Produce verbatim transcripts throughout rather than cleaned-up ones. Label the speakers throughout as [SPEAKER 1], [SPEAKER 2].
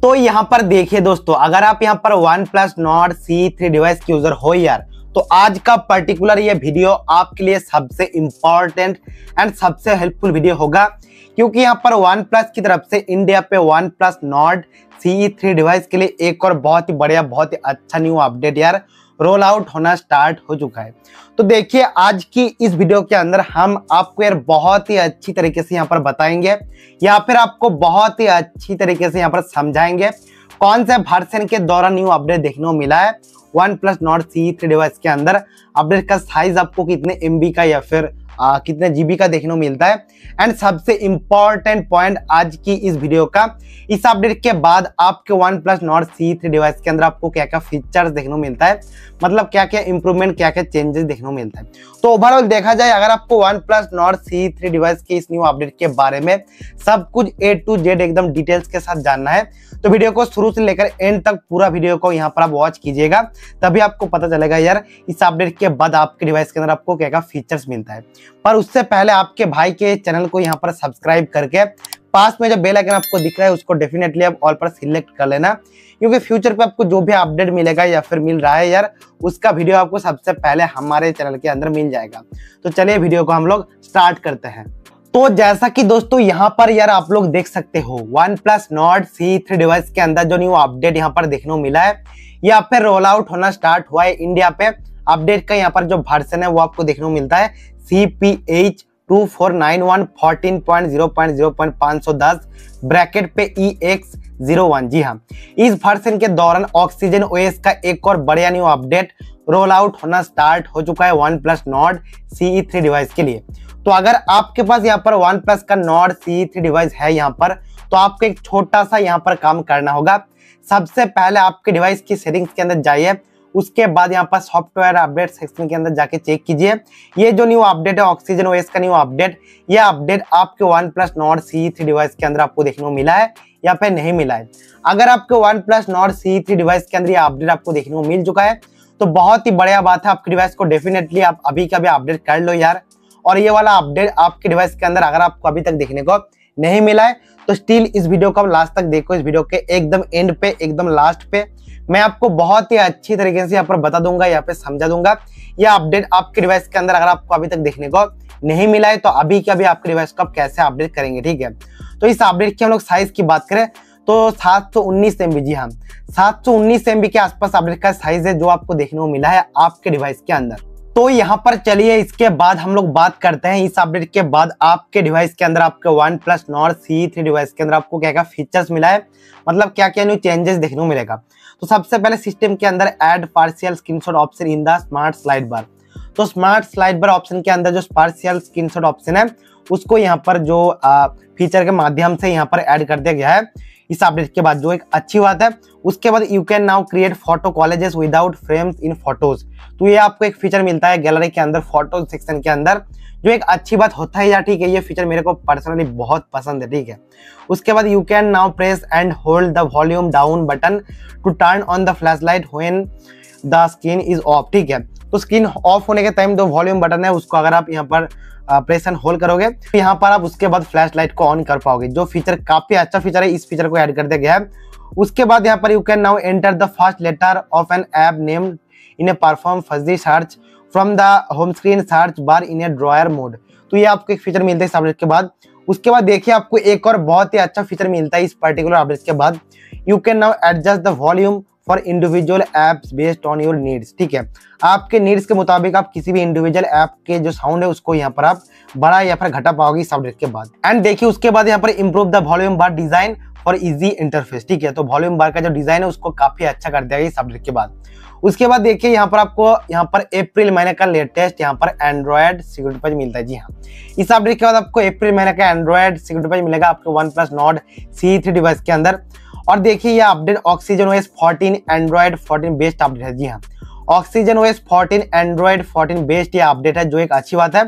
[SPEAKER 1] तो यहाँ पर देखिए दोस्तों, अगर आप यहाँ पर OnePlus Nord C three device के यूजर हो यार, तो आज का पर्टिकुलर ये वीडियो आपके लिए सबसे इंपॉर्टेंट एंड सबसे हेल्पफुल वीडियो होगा, क्योंकि यहाँ पर वन प्लस की तरफ से इंडिया पे OnePlus Nord C three device के लिए एक और बहुत ही बढ़िया, बहुत ही अच्छा न्यू अपडेट यार रोल आउट होना स्टार्ट हो चुका है। तो देखिए, आज की इस वीडियो के अंदर हम आपको यार बहुत ही अच्छी तरीके से यहाँ पर बताएंगे या फिर आपको बहुत ही अच्छी तरीके से यहाँ पर समझाएंगे कौन से वर्जन के दौरान न्यू अपडेट देखने को मिला है OnePlus Nord C three device के अंदर। अपडेट का साइज आपको कितने एमबी का या फिर आ, कितने जीबी का देखने को मिलता है। एंड सबसे इंपॉर्टेंट पॉइंट आज की इस वीडियो का, इस अपडेट के बाद आपके OnePlus Nord C three device के अंदर आपको क्या क्या फीचर्स देखने को मिलता है, मतलब क्या क्या इंप्रूवमेंट, क्या क्या चेंजेस देखने को मिलता है। तो ओवरऑल देखा जाए, अगर आपको OnePlus Nord C three device के इस न्यू अपडेट के बारे में सब कुछ ए टू जेड एकदम डिटेल्स के साथ जानना है, तो वीडियो को शुरू से लेकर एंड तक पूरा वीडियो को यहाँ पर आप वॉच कीजिएगा, तभी आपको पता चलेगा यार इस अपडेट के बाद आपके डिवाइस के अंदर आपको क्या क्या फीचर्स मिलता है। पर उससे पहले आपके भाई के चैनल को यहाँ पर सब्सक्राइब करके पास में जो बेल आइकन आपको दिख रहा है उसको डेफिनेटली आप ऑल पर सिलेक्ट कर लेना, क्योंकि फ्यूचर पे आपको जो भी अपडेट मिलेगा या फिर मिल रहा है यार, उसका वीडियो आपको सबसे पहले हमारे चैनल के अंदर मिल जाएगा। तो चलिए वीडियो को हम लोग स्टार्ट करते हैं। तो जैसा कि दोस्तों यहाँ पर यार आप लोग देख सकते हो, OnePlus Nord C three device के अंदर जो न्यू अपडेट यहाँ पर देखने को मिला है, यहाँ पे रोल आउट होना स्टार्ट हुआ है इंडिया पे। अपडेट का यहाँ पर जो वर्जन है वो आपको देखने को मिलता है C P H two four nine one fourteen point zero point zero point five one zero bracket पे ई एक्स ज़ीरो वन। जी हाँ, इस वर्जन के दौरान ऑक्सीजन ओएस का एक और बढ़िया न्यू अपडेट रोल आउट होना स्टार्ट हो चुका है OnePlus Nord C three device के लिए। तो अगर आपके पास यहाँ पर वन प्लस का नॉर्ड सी थ्री डिवाइस है यहाँ पर, तो आपको एक छोटा सा यहाँ पर काम करना होगा। सबसे पहले आपके डिवाइस की सेटिंग्स के अंदर जाइए, उसके बाद यहाँ पर सॉफ्टवेयर अपडेट सेक्शन के अंदर जाके चेक कीजिए। ये जो न्यू अपडेट है ऑक्सीजन ओएस का न्यू अपडेट, ये अपडेट आपके OnePlus Nord C three device के अंदर आपको देखने को मिला है या फिर नहीं मिला है। अगर आपके OnePlus Nord C three device के अंदर ये अपडेट आपको देखने को मिल चुका है, तो बहुत ही बढ़िया बात है। आपके डिवाइस को डेफिनेटली आप अभी का भी अपडेट कर लो यार। और ये वाला अपडेट आपके डिवाइस के अंदर अगर आपको अभी तक देखने को नहीं मिला है, तो स्टिल इस वीडियो को लास्ट तक देखो। इस वीडियो के एकदम एंड पे, एकदम लास्ट पे मैं आपको बहुत ही अच्छी तरीके से यहाँ पर बता दूंगा, यहाँ पे समझा दूंगा। यह अपडेट आपके डिवाइस के अंदर अगर आपको अभी तक देखने को नहीं मिला है, तो अभी का भी आपके डिवाइस को आप कैसे अपडेट करेंगे, ठीक है। तो इस अपडेट की हम लोग साइज की बात करें तो सात सौ उन्नीस एमबी, जी हाँ, सात सौ उन्नीस एमबी के आसपास अपडेट का साइज है जो आपको देखने को मिला है आपके डिवाइस के अंदर। तो यहाँ पर चलिए इसके बाद हम लोग बात करते हैं इस अपडेट के बाद आपके डिवाइस के अंदर, आपके OnePlus Nord C three device के अंदर आपको क्या क्या फीचर्स मिला है, मतलब क्या क्या न्यू चेंजेस देखने को मिलेगा। तो सबसे पहले सिस्टम के अंदर add partial screenshot option in the smart slide bar. तो स्मार्ट स्लाइड बार ऑप्शन के अंदर जो पार्शियल स्क्रीनशॉट ऑप्शन है, उसको यहाँ पर जो आ, फीचर के माध्यम से यहाँ पर ऐड कर दिया गया है इस अपडेट के बाद, जो एक अच्छी बात है। उसके बाद you can now create photo collages without frames in photos. तो ये आपको एक फीचर मिलता है गैलरी के अंदर, फोटो सेक्शन के अंदर, जो एक अच्छी बात होता है यार, ठीक है। ये फीचर मेरे को पर्सनली बहुत पसंद है, ठीक है। उसके बाद you can now press and hold the volume down button to turn on the flash light when the screen is off, ठीक है। तो स्क्रीन ऑफ होने के टाइम जो वॉल्यूम बटन है उसको अगर आप यहाँ पर प्रेस एंड होल्ड करोगे, तो यहाँ पर आप उसके बाद फ्लैश लाइट को ऑन कर पाओगे, जो फीचर काफी अच्छा फीचर है। इस फीचर को ऐड कर दिया गया है। उसके बाद यहाँ पर you can now enter the first letter of an app name in a perform fuzzy search from the home screen search bar in a drawer mode. तो ये आपको एक फीचर मिलता है इस अपडेट के बाद। उसके बाद देखिए आपको एक और बहुत ही अच्छा फीचर मिलता है इस पर्टिकुलर अपडेट के बाद। You can now adjust the volume for individual apps based on your needs, ठीक है। आपके नीड्स के मुताबिक आप किसी भी इंडिविजुअल ऐप के जो साउंड है उसको यहाँ पर आप बड़ा या फिर घटा पाओगे इस अपडेट के बाद। एंड देखिए उसके बाद यहाँ पर improve the volume bar design for easy interface, ठीक है। तो वॉल्यूम बार का जो डिजाइन है उसको काफी अच्छा कर दिया गया इस अपडेट के बाद। उसके बाद देखिए यहाँ पर आपको यहाँ पर अप्रैल महीने का लेटेस्ट यहाँ पर एंड्रॉयड सिक्योरिटी पैच मिलता है, जी हाँ। इस अपडेट के बाद आपको अप्रैल महीने का एंड्रॉयड सिक्योरिटी पैच मिलेगा आपके OnePlus Nord C three device के अंदर। और देखिए यह update Oxygen OS fourteen Android fourteen based update है, जी हाँ। Oxygen OS fourteen Android fourteen based ये अपडेट है, जो एक अच्छी बात है।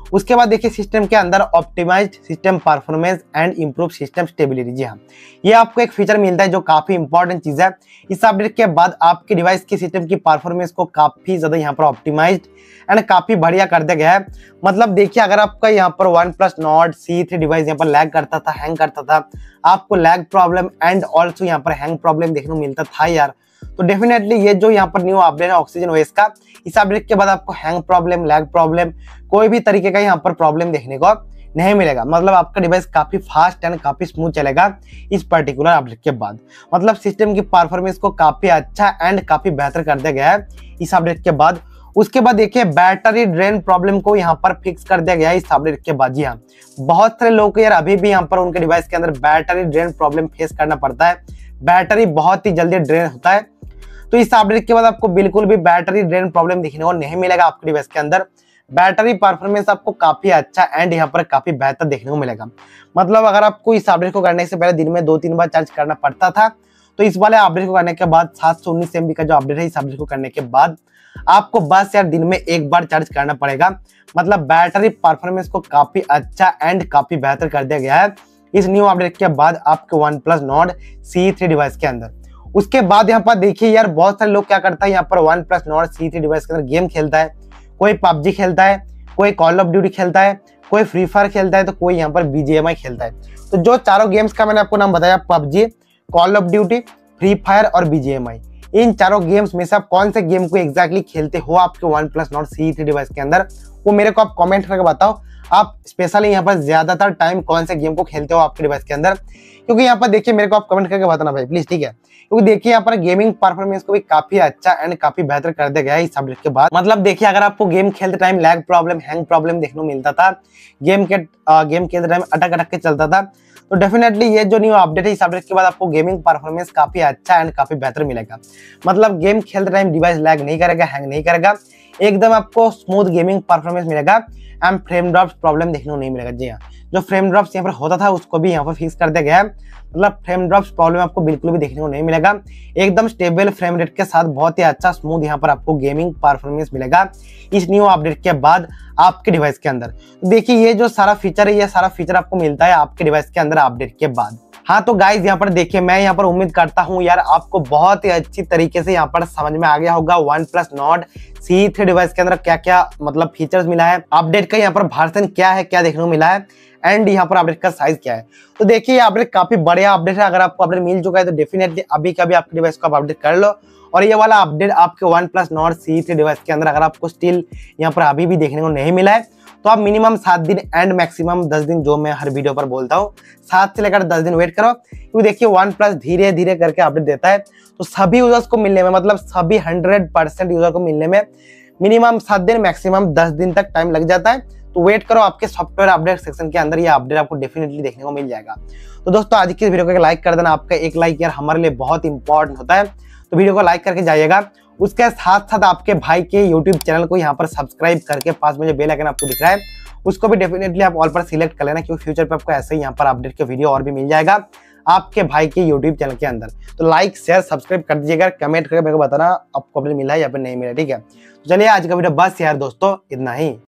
[SPEAKER 1] उसके बाद देखिए सिस्टम के अंदर optimized system performance and improve system stability. जी हाँ, ये आपको एक फीचर मिलता है जो काफी इंपॉर्टेंट चीज है। इस अपडेट के बाद आपके डिवाइस की सिस्टम की परफॉर्मेंस को काफी ज्यादा यहाँ पर ऑप्टिमाइज्ड एंड काफी बढ़िया कर दिया गया है। मतलब देखिए अगर आपका यहाँ पर OnePlus Nord C three device यहाँ पर लैग करता था, हैंग करता था, आपको लैग प्रॉब्लम एंड ऑल्सो यहाँ पर हैंग प्रॉब्लम देखने को मिलता था यार, तो डेफिनेटली ये जो यहाँ पर न्यू अपडेट है ऑक्सीजन ओएस का, इस अपडेट के बाद आपको हैंग प्रॉब्लम, लैग प्रॉब्लम, कोई भी तरीके का यहाँ पर प्रॉब्लम देखने को नहीं मिलेगा। मतलब आपका डिवाइस काफी फास्ट एंड काफी स्मूथ चलेगा इस पर्टिकुलर अपडेट के बाद। मतलब सिस्टम की परफॉर्मेंस को काफी अच्छा एंड काफी बेहतर कर दिया गया है इस अपडेट के बाद। उसके बाद देखिए बैटरी ड्रेन प्रॉब्लम को यहाँ पर फिक्स कर दिया गया है इस अपडेट के बाद। जी हाँ, बहुत सारे लोगों को यार अभी भी यहाँ पर उनके डिवाइस के अंदर बैटरी ड्रेन प्रॉब्लम फेस करना पड़ता है, बैटरी बहुत ही जल्दी ड्रेन होता है। तो इस अपडेट के बाद आपको बिल्कुल भी बैटरी ड्रेन प्रॉब्लम देखने को नहीं मिलेगा आपके डिवाइस के अंदर। बैटरी परफॉर्मेंस आपको काफी अच्छा एंड यहाँ पर काफी बेहतर देखने को मिलेगा। मतलब अगर आपको इस अपडेट को करने से पहले दिन में दो तीन बार चार्ज करना पड़ता था, तो इस वाले अपडेट को करने के बाद सात सौ उन्नीस एमबी का जो अपडेट है, इस अपडेट को करने के बाद आपको बस यार दिन में एक बार चार्ज करना पड़ेगा। मतलब बैटरी परफॉर्मेंस को काफी अच्छा एंड काफी बेहतर कर दिया गया है इस न्यू अपडेट के बाद आपके OnePlus Nord C three device के अंदर। उसके बाद यहाँ पर देखिए यार बहुत सारे लोग क्या करता है, यहाँ पर OnePlus Nord C three device के अंदर गेम खेलता है, कोई पबजी खेलता है, कोई कॉल ऑफ ड्यूटी खेलता है, कोई फ्री फायर खेलता है, तो कोई यहाँ पर बीजीएमआई खेलता है। तो जो चारों गेम्स का मैंने आपको नाम बताया, PUBG, Call of Duty, Free Fire और बीजीएमआई, इन चारों गेम्स में से आप कौन से गेम को एग्जैक्टली खेलते हो आपके OnePlus Nord C three device के अंदर, वो मेरे को आप कमेंट करके बताओ। आप स्पेशली यहाँ पर ज्यादातर टाइम कौन से गेम को खेलते हो आपके डिवाइस के अंदर, क्योंकि यहाँ पर देखिए मेरे को आप कमेंट करके बताना भाई प्लीज, ठीक है। क्योंकि देखिए यहाँ पर गेमिंग परफॉर्मेंस को भी काफी अच्छा एंड काफी बेहतर कर दिया गया है इस अपडेट के बाद। मतलब देखिए अगर आपको गेम खेलते time lag problem, hang problem देखने को मिलता था, गेम के आ, गेम खेलते टाइम अटक अटक के चलता था, तो डेफिनेटली ये जो न्यू अपडेट है इस अपडेट के बाद आपको गेमिंग परफॉर्मेंस काफी अच्छा एंड काफी बेहतर मिलेगा। मतलब गेम खेलते टाइम डिवाइस लैग नहीं करेगा, हैंग नहीं करेगा, एकदम आपको स्मूथ गेमिंग परफॉर्मेंस मिलेगा एंड फ्रेम ड्रॉप्स प्रॉब्लम देखने को नहीं मिलेगा। जी हाँ, जो फ्रेम ड्रॉप्स यहाँ पर होता था उसको भी यहाँ पर फिक्स कर दिया गया है। मतलब फ्रेम ड्रॉप्स प्रॉब्लम आपको बिल्कुल भी देखने को नहीं मिलेगा, एकदम स्टेबल फ्रेम रेट के साथ बहुत ही अच्छा स्मूथ यहाँ पर आपको गेमिंग परफॉर्मेंस मिलेगा इस न्यू अपडेट के बाद आपके डिवाइस के अंदर। तो देखिए ये जो सारा फीचर है, ये सारा फीचर आपको मिलता है आपके डिवाइस के अंदर अपडेट के बाद। हाँ तो गाइज यहाँ पर देखिए मैं यहाँ पर उम्मीद करता हूँ यार आपको बहुत ही अच्छी तरीके से यहाँ पर समझ में आ गया होगा OnePlus Nord C three device के अंदर क्या क्या मतलब फीचर्स मिला है, अपडेट का यहाँ पर वर्जन क्या है, क्या देखने को मिला है एंड यहाँ पर अपडेट का साइज क्या है। तो देखिए अपडेट काफी बढ़िया अपडेट है। अगर आपको अपडेट मिल चुका है तो डेफिनेटली अभी कभी आपके डिवाइस को आप अपडेट कर लो। और ये वाला अपडेट आपके OnePlus Nord C three device के अंदर अगर आपको स्टिल यहाँ पर अभी भी देखने को नहीं मिला है तो आप मिनिमम सात दिन एंड मैक्सिमम दस दिन, जो मैं हर वीडियो पर बोलता हूँ, सात से लेकर दस दिन वेट करो। क्योंकि देखिए वन प्लस धीरे धीरे करके अपडेट देता है, तो सभी यूजर्स को मिलने में, मतलब सभी हंड्रेड परसेंट यूजर को मिलने में मिनिमम सात दिन मैक्सिमम दस दिन तक टाइम लग जाता है। तो वेट करो, आपके सॉफ्टवेयर अपडेट सेक्शन के अंदर ये अपडेट आपको डेफिनेटली देखने को मिल जाएगा। तो दोस्तों आज की इस वीडियो को लाइक कर देना, आपका एक लाइक यार हमारे लिए बहुत इंपॉर्टेंट होता है, तो वीडियो को लाइक करके जाइएगा। उसके साथ साथ आपके भाई के यूट्यूब चैनल को यहाँ पर सब्सक्राइब करके पास में जो बेल आइकन आपको दिख रहा है उसको भी डेफिनेटली आप ऑल पर सिलेक्ट कर लेना, क्योंकि फ्यूचर पे आपको ऐसे ही यहाँ पर अपडेट के वीडियो और भी मिल जाएगा आपके भाई के यूट्यूब चैनल के अंदर। तो लाइक शेयर सब्सक्राइब कर दीजिएगा, कमेंट करके मेरे को बताना आपको अपडेट मिला है या फिर नहीं मिला, ठीक है। तो चलिए आज का वीडियो बस यार दोस्तों इतना ही।